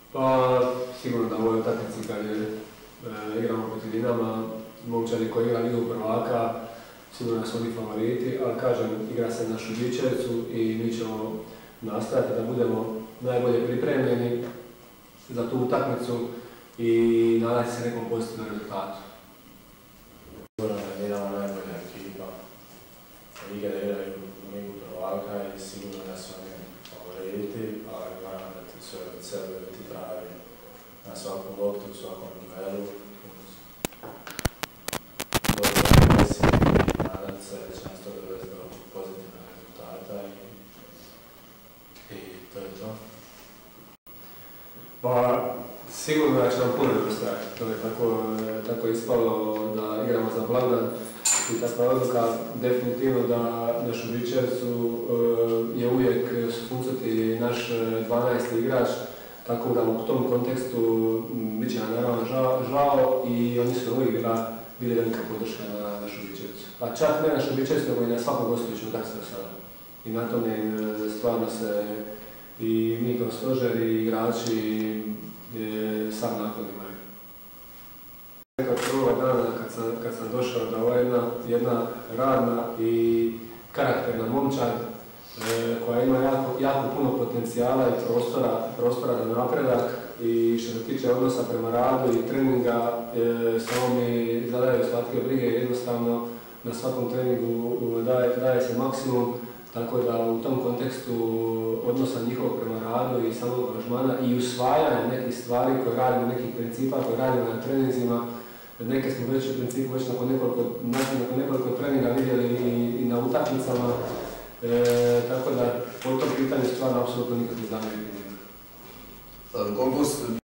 Pa sigurno da u ovoj utakmici kad igramo protiv Dinama, momčadi koji igra ligu prvaka, sigurno su oni favoriti, ali kažem, igra se na Šibičevcu i mi ćemo nastojati da budemo najbolje pripremljeni za tu utakmicu i nadati se nekom pozitivnom rezultatu. Sigurno da je Dinamo najbolja ekipa lige, da igraju u ligu prvaka i sigurno da su oni favoriti, ali naravno da ti sve od sebe biti pravi na svakom loptu, u svakom duelu. Dobro agresije i nadati se da će nas to dovesti do pozitivnog rezultata i to je to. Pa sigurno da će nam puno nedostajati. To je tako ispalo da igramo za blagdan i takva odluka. Definitivno da na Šibičevcu je uvijek sufuncati naš 12. igrač, tako da u tom kontekstu bit će nam naravno žao i oni su uvijek bili velika podrška na Šibičevcu. A čak ne na Šibičevcu, nego i na svakom gostujućem utakmicu do sada. I na tome stvarno se i mi kao stožer i igrači sam naklonimo. Od prvoga dana kad sam došao da ovo je jedna radna i karakterna momčad koja ima jako puno potencijala i prostora za napredak i što se tiče odnosa prema radu i treninga, samo mi zadaju slatke brige, jednostavno na svakom treningu daje se maksimum, tako da u tom kontekstu odnosa njihovog prema radu i samog angažmana i usvajanja nekih stvari koje radimo, nekih principa koje radimo na treninzima, neke smo već u principu već nakon nekoliko treninga vidjeli i na utakmicama, tako da po tom pitanju stvarno apsolutno nikakvih zamjerki nema.